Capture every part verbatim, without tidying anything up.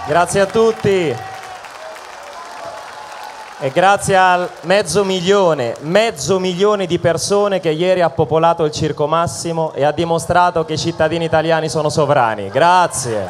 Grazie a tutti e grazie al mezzo milione, mezzo milione di persone che ieri ha popolato il Circo Massimo e ha dimostrato che i cittadini italiani sono sovrani. Grazie.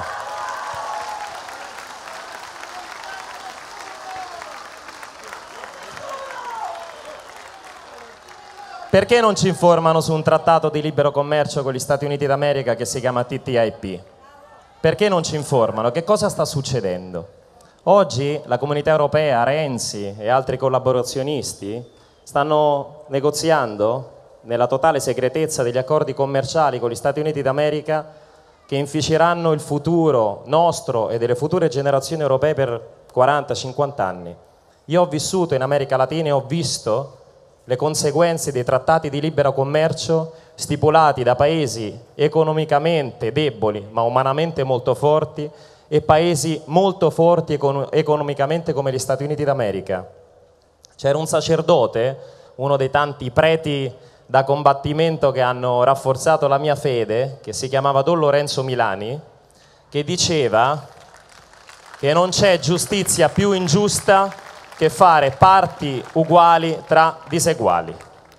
Perché non ci informano su un trattato di libero commercio con gli Stati Uniti d'America che si chiama T T I P? Perché non ci informano? Che cosa sta succedendo? Oggi la Comunità Europea, Renzi e altri collaborazionisti stanno negoziando nella totale segretezza degli accordi commerciali con gli Stati Uniti d'America che inficeranno il futuro nostro e delle future generazioni europee per quaranta cinquanta anni. Io ho vissuto in America Latina e ho visto le conseguenze dei trattati di libero commercio stipulati da paesi economicamente deboli ma umanamente molto forti e paesi molto forti econ- economicamente come gli Stati Uniti d'America. C'era un sacerdote, uno dei tanti preti da combattimento che hanno rafforzato la mia fede, che si chiamava Don Lorenzo Milani, che diceva che non c'è giustizia più ingiusta che fare parti uguali tra diseguali.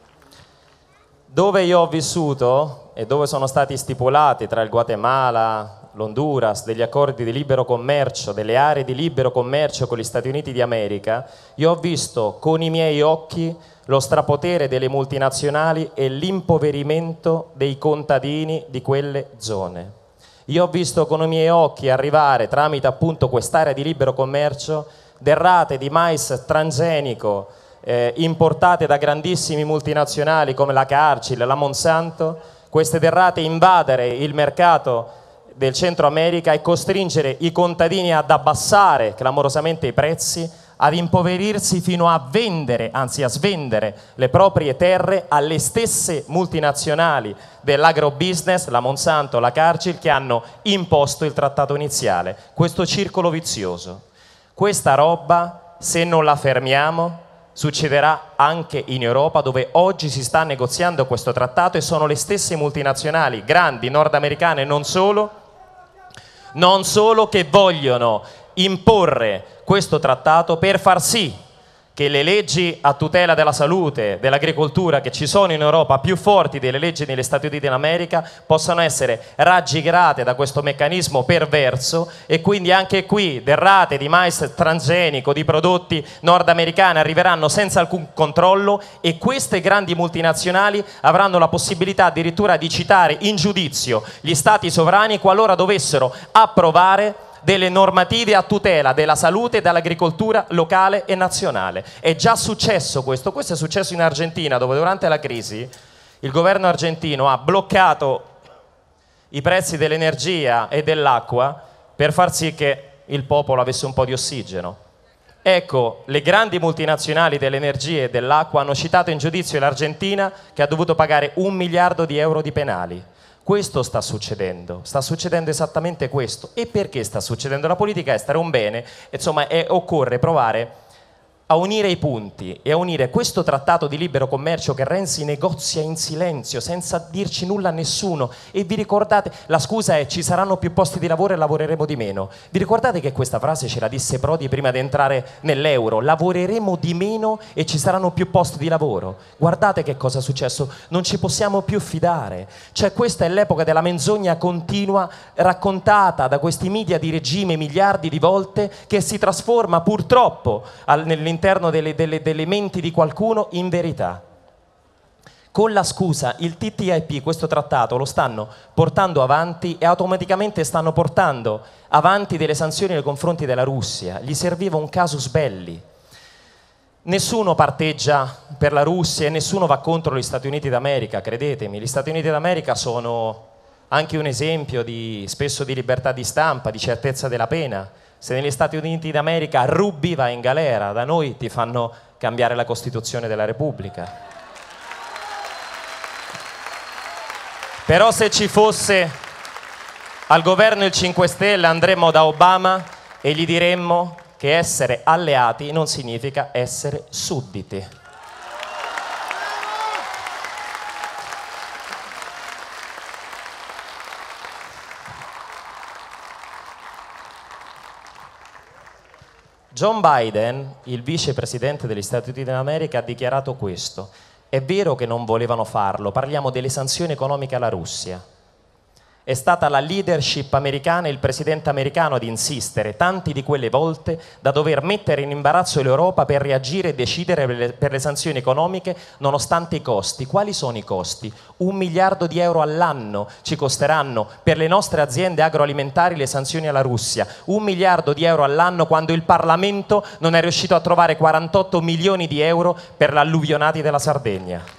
Dove io ho vissuto e dove sono stati stipulati tra il Guatemala, l'Honduras, degli accordi di libero commercio, delle aree di libero commercio con gli Stati Uniti d'America, io ho visto con i miei occhi lo strapotere delle multinazionali e l'impoverimento dei contadini di quelle zone. Io ho visto con i miei occhi arrivare, tramite appunto quest'area di libero commercio, derrate di mais transgenico eh, importate da grandissimi multinazionali come la Cargill, la Monsanto, queste derrate invadere il mercato del Centro America e costringere i contadini ad abbassare clamorosamente i prezzi, ad impoverirsi fino a vendere, anzi a svendere le proprie terre alle stesse multinazionali dell'agrobusiness, la Monsanto, la Cargill, che hanno imposto il trattato iniziale. Questo circolo vizioso. Questa roba, se non la fermiamo, succederà anche in Europa, dove oggi si sta negoziando questo trattato e sono le stesse multinazionali, grandi, nordamericane e non solo, non solo, che vogliono imporre questo trattato per far sì che le leggi a tutela della salute, dell'agricoltura che ci sono in Europa, più forti delle leggi negli Stati Uniti d'America, possano essere raggirate da questo meccanismo perverso e quindi anche qui derrate di mais transgenico, di prodotti nordamericani arriveranno senza alcun controllo e queste grandi multinazionali avranno la possibilità addirittura di citare in giudizio gli stati sovrani qualora dovessero approvare delle normative a tutela della salute e dell'agricoltura locale e nazionale. È già successo questo, questo è successo in Argentina, dove durante la crisi il governo argentino ha bloccato i prezzi dell'energia e dell'acqua per far sì che il popolo avesse un po' di ossigeno. Ecco, le grandi multinazionali dell'energia e dell'acqua hanno citato in giudizio l'Argentina, che ha dovuto pagare un miliardo di euro di penali. Questo sta succedendo, sta succedendo esattamente questo. E perché sta succedendo? La politica estera è un bene, insomma, è, occorre provare a unire i punti e a unire questo trattato di libero commercio che Renzi negozia in silenzio, senza dirci nulla a nessuno. E vi ricordate, la scusa è: ci saranno più posti di lavoro e lavoreremo di meno. Vi ricordate che questa frase ce la disse Prodi prima di entrare nell'euro? Lavoreremo di meno e ci saranno più posti di lavoro. Guardate che cosa è successo, non ci possiamo più fidare. Cioè, questa è l'epoca della menzogna continua raccontata da questi media di regime miliardi di volte, che si trasforma purtroppo nell'interno all'interno delle, delle, delle menti di qualcuno in verità. Con la scusa, il T T I P, questo trattato, lo stanno portando avanti e automaticamente stanno portando avanti delle sanzioni nei confronti della Russia. Gli serviva un casus belli. Nessuno parteggia per la Russia e nessuno va contro gli Stati Uniti d'America, credetemi. Gli Stati Uniti d'America sono anche un esempio di, spesso di libertà di stampa, di certezza della pena. Se negli Stati Uniti d'America rubi vai in galera, da noi ti fanno cambiare la Costituzione della Repubblica. Però se ci fosse al governo il cinque Stelle andremmo da Obama e gli diremmo che essere alleati non significa essere sudditi. John Biden, il vicepresidente degli Stati Uniti d'America, ha dichiarato questo. È vero che non volevano farlo, parliamo delle sanzioni economiche alla Russia. È stata la leadership americana e il presidente americano ad insistere, tanti di quelle volte, da dover mettere in imbarazzo l'Europa per reagire e decidere per le, per le sanzioni economiche nonostante i costi. Quali sono i costi? Un miliardo di euro all'anno ci costeranno per le nostre aziende agroalimentari le sanzioni alla Russia. Un miliardo di euro all'anno quando il Parlamento non è riuscito a trovare quarantotto milioni di euro per gli alluvionati della Sardegna.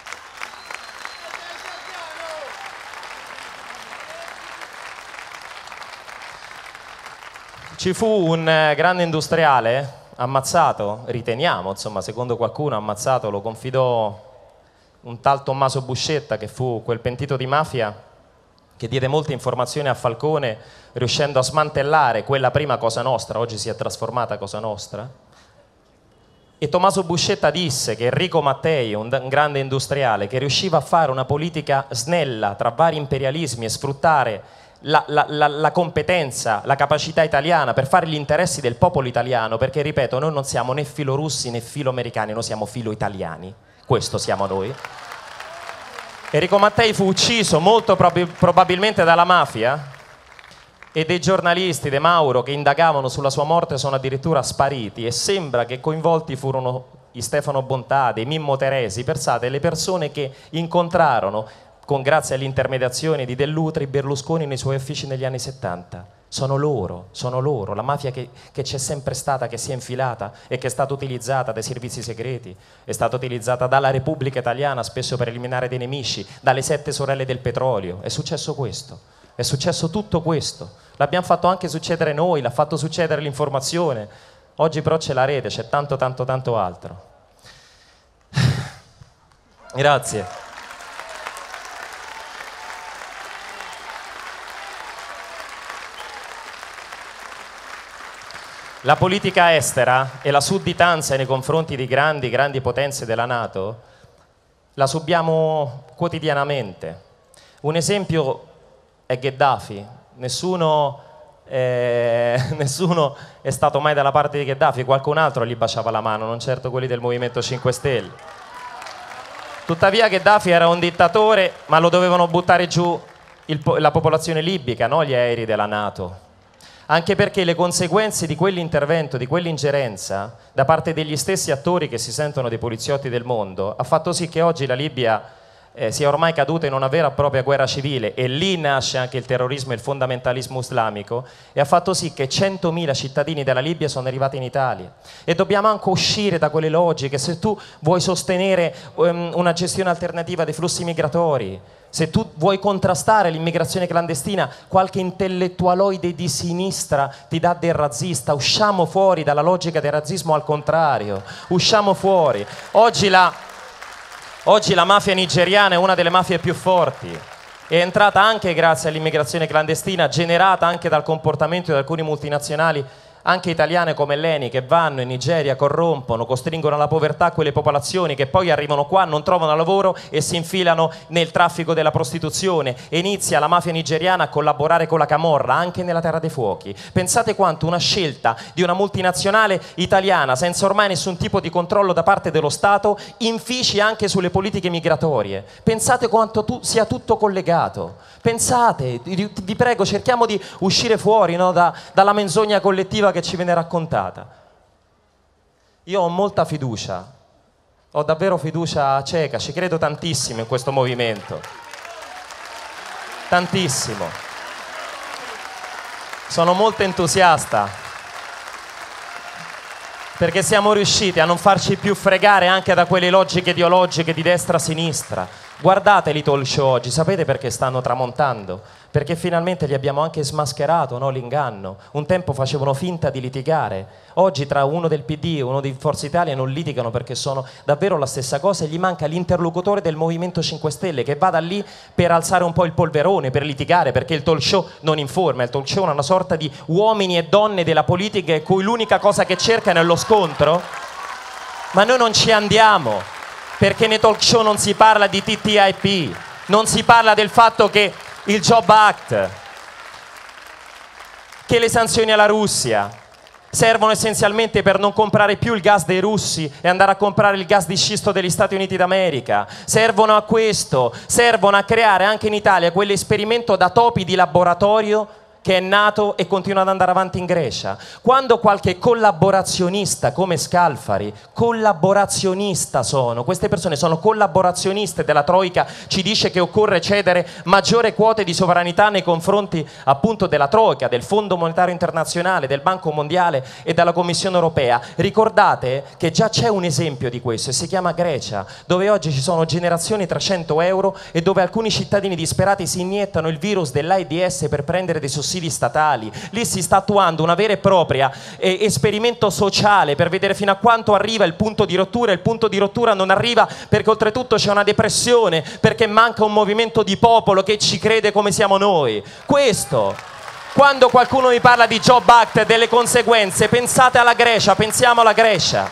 Ci fu un grande industriale ammazzato, riteniamo, insomma, secondo qualcuno ammazzato, lo confidò un tal Tommaso Buscetta, che fu quel pentito di mafia che diede molte informazioni a Falcone, riuscendo a smantellare quella prima Cosa Nostra, oggi si è trasformata Cosa Nostra. E Tommaso Buscetta disse che Enrico Mattei, un, un grande industriale, che riusciva a fare una politica snella tra vari imperialismi e sfruttare La, la, la, la competenza, la capacità italiana per fare gli interessi del popolo italiano, perché ripeto, noi non siamo né filorussi né filoamericani, noi siamo filo-italiani, questo siamo noi. Enrico Mattei fu ucciso molto prob probabilmente dalla mafia, e dei giornalisti, De Mauro, che indagavano sulla sua morte sono addirittura spariti, e sembra che coinvolti furono i Stefano Bontà, dei Mimmo Teresi, pensate, le persone che incontrarono con grazie alle intermediazioni di Dell'Utri, Berlusconi nei suoi uffici negli anni settanta. Sono loro, sono loro, la mafia che c'è sempre stata, che si è infilata e che è stata utilizzata dai servizi segreti, è stata utilizzata dalla Repubblica Italiana spesso per eliminare dei nemici, dalle sette sorelle del petrolio. È successo questo, è successo tutto questo. L'abbiamo fatto anche succedere noi, l'ha fatto succedere l'informazione. Oggi però c'è la rete, c'è tanto tanto tanto altro. Grazie. La politica estera e la sudditanza nei confronti di grandi, grandi potenze della NATO la subiamo quotidianamente. Un esempio è Gheddafi. Nessuno, eh, nessuno è stato mai dalla parte di Gheddafi, qualcun altro gli baciava la mano, non certo quelli del Movimento cinque Stelle. Tuttavia Gheddafi era un dittatore, ma lo dovevano buttare giù il, la popolazione libica, non gli aerei della NATO. Anche perché le conseguenze di quell'intervento, di quell'ingerenza, da parte degli stessi attori che si sentono dei poliziotti del mondo, ha fatto sì che oggi la Libia eh, sia ormai caduta in una vera e propria guerra civile, e lì nasce anche il terrorismo e il fondamentalismo islamico, e ha fatto sì che centomila cittadini della Libia sono arrivati in Italia. E dobbiamo anche uscire da quelle logiche. Se tu vuoi sostenere um, una gestione alternativa dei flussi migratori, se tu vuoi contrastare l'immigrazione clandestina, qualche intellettualoide di sinistra ti dà del razzista. Usciamo fuori dalla logica del razzismo, al contrario, usciamo fuori. Oggi la, oggi la mafia nigeriana è una delle mafie più forti, è entrata anche grazie all'immigrazione clandestina, generata anche dal comportamento di alcuni multinazionali, anche italiane come l'Eni, che vanno in Nigeria, corrompono, costringono alla povertà quelle popolazioni che poi arrivano qua, non trovano lavoro e si infilano nel traffico della prostituzione, e inizia la mafia nigeriana a collaborare con la Camorra anche nella Terra dei Fuochi. Pensate quanto una scelta di una multinazionale italiana, senza ormai nessun tipo di controllo da parte dello Stato, infici anche sulle politiche migratorie. Pensate quanto tu, sia tutto collegato. Pensate, vi prego, cerchiamo di uscire fuori, no, da, dalla menzogna collettiva che ci viene raccontata. Io ho molta fiducia, ho davvero fiducia cieca, ci credo tantissimo in questo movimento, tantissimo. Sono molto entusiasta perché siamo riusciti a non farci più fregare anche da quelle logiche ideologiche di destra a sinistra. Guardate i talk show oggi, sapete perché stanno tramontando? Perché finalmente gli abbiamo anche smascherato, no, l'inganno. Un tempo facevano finta di litigare, oggi tra uno del P D e uno di Forza Italia non litigano perché sono davvero la stessa cosa, e gli manca l'interlocutore del Movimento cinque Stelle che vada lì per alzare un po' il polverone, per litigare, perché il talk show non informa, il talk show è una sorta di uomini e donne della politica in cui l'unica cosa che cercano è lo scontro. Ma noi non ci andiamo, perché nei talk show non si parla di T T I P, non si parla del fatto che il Job Act, che le sanzioni alla Russia, servono essenzialmente per non comprare più il gas dei russi e andare a comprare il gas di scisto degli Stati Uniti d'America. Servono a questo, servono a creare anche in Italia quell'esperimento da topi di laboratorio che è nato e continua ad andare avanti in Grecia. Quando qualche collaborazionista come Scalfari, collaborazionista sono, queste persone sono collaborazioniste della Troica, ci dice che occorre cedere maggiore quote di sovranità nei confronti appunto della Troica, del Fondo Monetario Internazionale, del Banco Mondiale e della Commissione Europea. Ricordate che già c'è un esempio di questo e si chiama Grecia, dove oggi ci sono generazioni trecento euro e dove alcuni cittadini disperati si iniettano il virus dell'AIDS per prendere dei sussidi statali. Lì si sta attuando una vera e propria eh, esperimento sociale per vedere fino a quanto arriva il punto di rottura. Il punto di rottura non arriva perché oltretutto c'è una depressione, perché manca un movimento di popolo che ci crede come siamo noi. Questo, quando qualcuno mi parla di Job Act e delle conseguenze, pensate alla Grecia, pensiamo alla Grecia.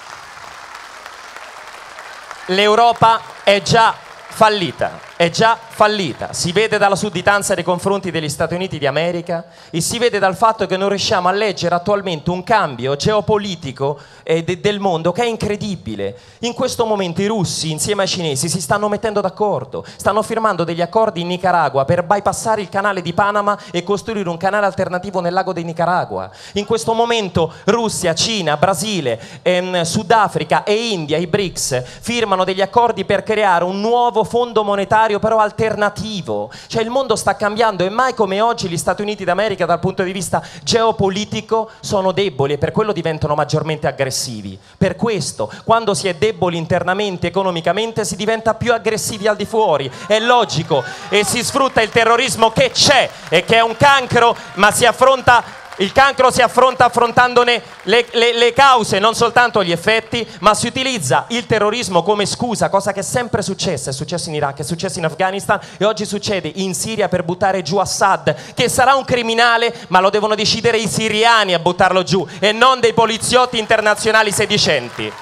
L'Europa è già fallita. È già fallita, si vede dalla sudditanza nei confronti degli Stati Uniti d'America e si vede dal fatto che non riusciamo a leggere attualmente un cambio geopolitico eh, de del mondo che è incredibile. In questo momento i russi insieme ai cinesi si stanno mettendo d'accordo, stanno firmando degli accordi in Nicaragua per bypassare il canale di Panama e costruire un canale alternativo nel lago di Nicaragua. In questo momento Russia, Cina, Brasile, ehm, Sudafrica e India, i BRICS, firmano degli accordi per creare un nuovo fondo monetario però alternativo. Cioè il mondo sta cambiando e mai come oggi gli Stati Uniti d'America dal punto di vista geopolitico sono deboli e per quello diventano maggiormente aggressivi. Per questo, quando si è deboli internamente, economicamente, si diventa più aggressivi al di fuori. È logico e si sfrutta il terrorismo che c'è e che è un cancro, ma si affronta il cancro si affronta affrontandone le, le, le cause, non soltanto gli effetti, ma si utilizza il terrorismo come scusa, cosa che è sempre successa, è successo in Iraq, è successo in Afghanistan e oggi succede in Siria per buttare giù Assad, che sarà un criminale, ma lo devono decidere i siriani a buttarlo giù e non dei poliziotti internazionali sedicenti.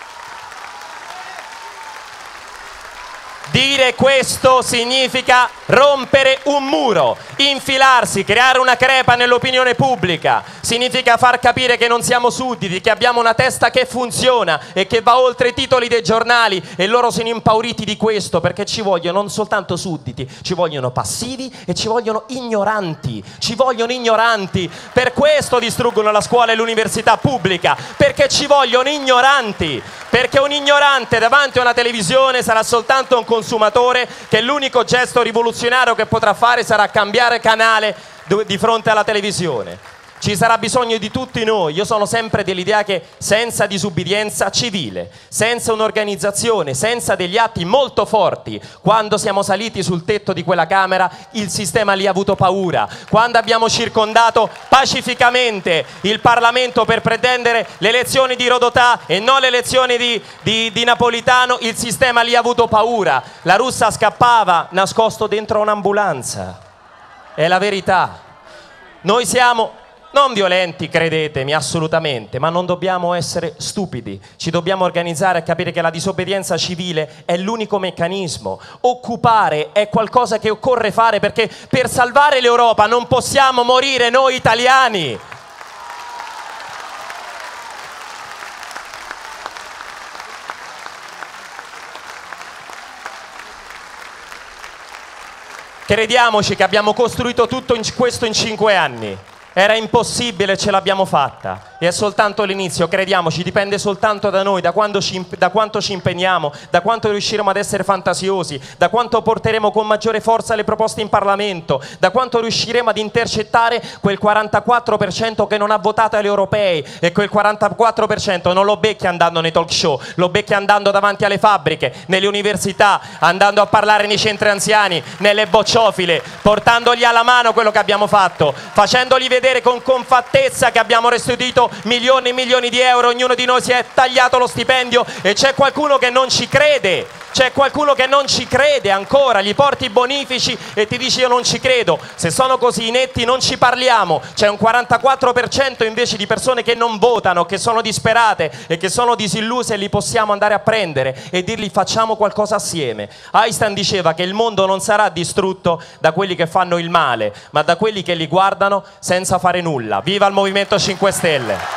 Dire questo significa rompere un muro, infilarsi, creare una crepa nell'opinione pubblica, significa far capire che non siamo sudditi, che abbiamo una testa che funziona e che va oltre i titoli dei giornali e loro sono impauriti di questo perché ci vogliono non soltanto sudditi, ci vogliono passivi e ci vogliono ignoranti, ci vogliono ignoranti, per questo distruggono la scuola e l'università pubblica, perché ci vogliono ignoranti, perché un ignorante davanti a una televisione sarà soltanto un consumatore che l'unico gesto rivoluzionario che potrà fare sarà cambiare canale di fronte alla televisione. Ci sarà bisogno di tutti noi. Io sono sempre dell'idea che senza disubbidienza civile, senza un'organizzazione, senza degli atti molto forti, quando siamo saliti sul tetto di quella Camera il sistema lì ha avuto paura. Quando abbiamo circondato pacificamente il Parlamento per pretendere le elezioni di Rodotà e non le elezioni di, di, di Napolitano, il sistema lì ha avuto paura. La russa scappava nascosto dentro un'ambulanza. È la verità. Noi siamo non violenti, credetemi, assolutamente, ma non dobbiamo essere stupidi. Ci dobbiamo organizzare e capire che la disobbedienza civile è l'unico meccanismo. Occupare è qualcosa che occorre fare perché per salvare l'Europa non possiamo morire noi italiani. Crediamoci che abbiamo costruito tutto in questo in cinque anni. Era impossibile, ce l'abbiamo fatta e è soltanto l'inizio, crediamoci, dipende soltanto da noi, da, quando ci, da quanto ci impegniamo, da quanto riusciremo ad essere fantasiosi, da quanto porteremo con maggiore forza le proposte in Parlamento, da quanto riusciremo ad intercettare quel quarantaquattro per cento che non ha votato alle europee e quel quarantaquattro per cento non lo becchi andando nei talk show, lo becchi andando davanti alle fabbriche, nelle università, andando a parlare nei centri anziani, nelle bocciofile, portandogli alla mano quello che abbiamo fatto, facendogli vedere con compattezza che abbiamo restituito milioni e milioni di euro, ognuno di noi si è tagliato lo stipendio e c'è qualcuno che non ci crede. C'è qualcuno che non ci crede ancora, gli porti i bonifici e ti dice io non ci credo. Se sono così inetti non ci parliamo. C'è un quarantaquattro per cento invece di persone che non votano, che sono disperate e che sono disilluse, e li possiamo andare a prendere e dirgli facciamo qualcosa assieme. Einstein diceva che il mondo non sarà distrutto da quelli che fanno il male, ma da quelli che li guardano senza fare nulla. Viva il Movimento cinque Stelle!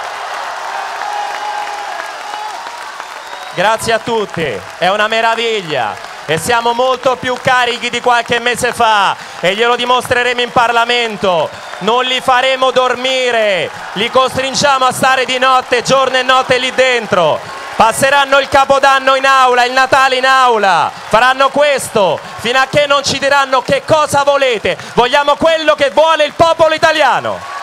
Grazie a tutti, è una meraviglia e siamo molto più carichi di qualche mese fa e glielo dimostreremo in Parlamento. Non li faremo dormire, li costringiamo a stare di notte, giorno e notte lì dentro. Passeranno il Capodanno in aula, il Natale in aula, faranno questo fino a che non ci diranno che cosa volete. Vogliamo quello che vuole il popolo italiano.